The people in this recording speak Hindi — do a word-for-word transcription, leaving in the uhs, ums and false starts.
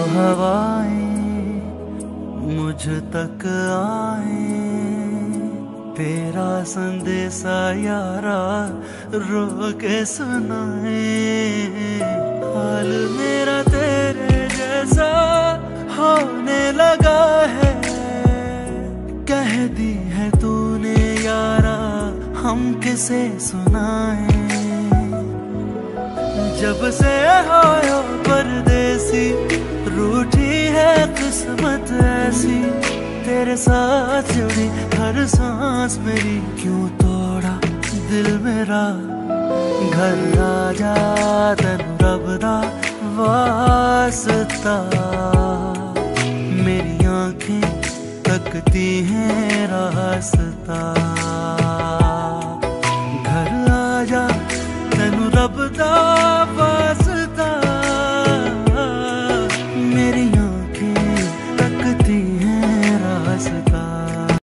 हवाएं मुझ तक आए, तेरा संदेशा यारा रो के सुनाए। हाल मेरा तेरे जैसा होने लगा है, कह दी है तूने यारा हम किसे सुनाए। जब से आयो परदेसी रूठी है किस्मत ऐसी, तेरे साथ जुड़ी हर सांस मेरी, क्यों तोड़ा दिल मेरा। घर आजा तेनू रब दा वास्ता, मेरी आंखें तकती हैं रास्ता।